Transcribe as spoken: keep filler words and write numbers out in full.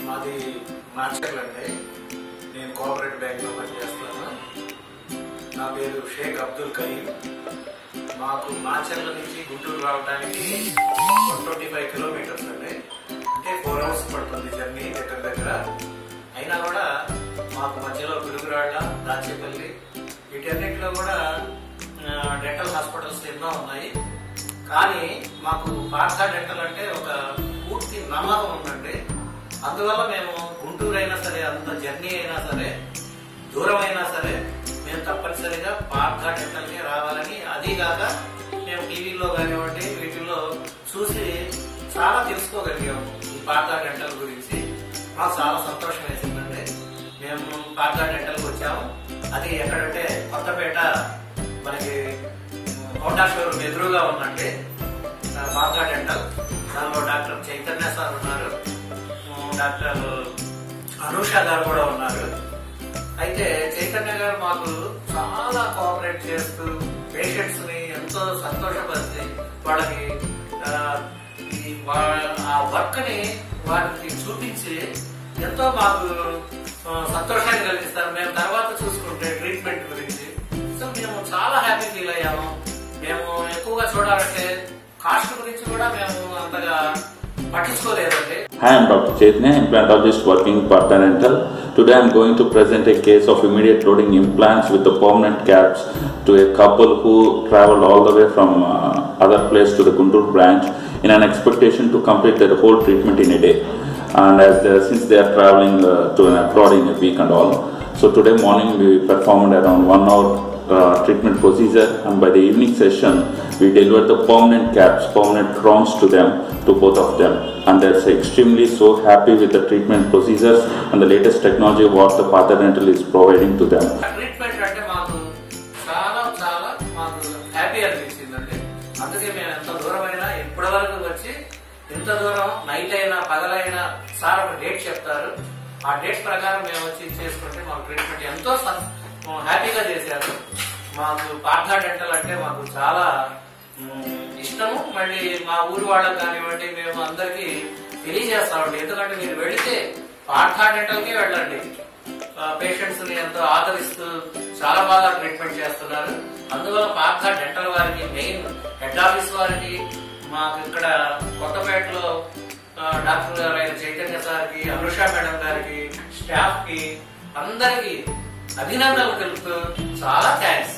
మాది మాచర్ల అండి. నేను కోఆపరేటివ్ బ్యాంక్లో పనిచేస్తాను. నా పేరు షేక్ అబ్దుల్ కరీం. మాకు మాచర్ల నుంచి గుంటూరు రావడానికి వన్ ట్వంటీ ఫైవ్ కిలోమీటర్స్ అండి. అంటే ఫోర్ అవర్స్ పడుతుంది జర్నీ దగ్గర దగ్గర. అయినా కూడా మాకు మధ్యలో పిడుగురాళ్ళ, దాచేపల్లి వీటన్నిటిలో కూడా డెంటల్ హాస్పిటల్స్ ఎన్నో ఉన్నాయి. కానీ మాకు పార్థ డెంటల్ అంటే ఒక పూర్తి నమ్మకం ఉందండి. అందువల్ల మేము గుంటూరు అయినా సరే, అంత జర్నీ అయినా సరే, దూరం అయినా సరే మేము తప్పనిసరిగా పార్థ డెంటల్కి రావాలని, అదీగాక మేము టీవీలో కానివ్వండి వీటిల్లో చూసి చాలా తెలుసుకోగలిగాము ఈ పార్థ డెంటల్ గురించి. మాకు చాలా సంతోషం వేసిందండి. మేము పార్థ డెంటల్కి వచ్చాము. అది ఎక్కడంటే కొత్తపేట మనకి హోండా షోరూమ్ ఎదురుగా ఉందండి పార్థ డెంటల్. దానిలో డాక్టర్ చైతన్య సార్ ఉన్నారు, డాక్టర్ అనూష గారు కూడా ఉన్నారు. అయితే చైతన్య గారు మాకు చాలా కోఆపరేట్ చేస్తూ పేషెంట్స్ ని ఎంతో సంతోషపరిచి వాళ్ళకి ఆ వర్క్ ని వారికి చూపించి ఎంతో మాకు సంతోషాన్ని కలిగిస్తారు. మేము తర్వాత చూసుకుంటే ట్రీట్మెంట్ గురించి సో మేము చాలా హ్యాపీ ఫీల్ అయ్యాము. మేము ఎక్కువగా చూడాలంటే కాస్ట్ గురించి కూడా మేము అంతగా పట్టించుకోలేదండి. Hi, I am Doctor Chaitanya, implantologist working in Partha Dental. Today I am going to present a case of immediate loading implants with the permanent caps to a couple who travelled all the way from uh, other place to the Guntur branch in an expectation to complete their whole treatment in a day. And as they, since they are travelling uh, to an abroad in a week and all, so today morning we performed around one hour uh, treatment procedure, and by the evening session we delivered the permanent caps, permanent crowns to them, to both of them, and they're extremely so happy with the treatment procedures and the latest technology what the Partha Dental is providing to them. Treatment అంటే మాకు చాలా చాలా మాకు happy అనిపించిందండి. అందుకే మేము ఎంత దూరమైనా ఇప్పటి వరకు వచ్చి ఇంత దూరం నైట్ అయినా పగలైనా సార్ ఒక డేట్ చెప్తారు. ఆ డేట్ ప్రకారం మేము వచ్చి చేసుకుంటే మాకు ట్రీట్మెంట్ ఎంతో హ్యాపీగా చేశారు. మాకు పార్థ డెంటల్ అంటే మాకు చాలా ఇష్టము. మళ్ళీ మా ఊరు వాళ్ళకి కానివ్వండి మేము అందరికి తెలియజేస్తామండి. ఎందుకంటే మీరు వెళితే పార్థ డెంటల్కే వెళ్ళండి. పేషెంట్స్ ని ఎంతో ఆదరిస్తూ చాలా బాగా ట్రీట్మెంట్ చేస్తున్నారు. అందువల్ల పార్థ డెంటల్ వారికి, మెయిన్ హెడ్ ఆఫీస్ వారికి, మాకు ఇక్కడ కొత్తపేటలో డాక్టర్ గారు అయిన చైతన్య సార్కి, అనుష మేడం గారికి, స్టాఫ్ కి అందరికి అభినందనలు తెలుపుతూ చాలా థ్యాంక్స్.